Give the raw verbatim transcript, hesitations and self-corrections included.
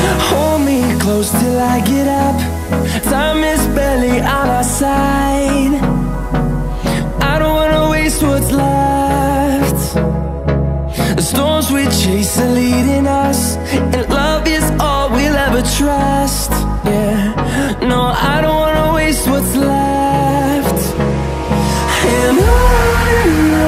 Hold me close till I get up. Time is barely on our side. I don't wanna waste what's left. The storms we chase are leading us, and love is all we'll ever trust. Yeah, no, I don't wanna waste what's left. And on and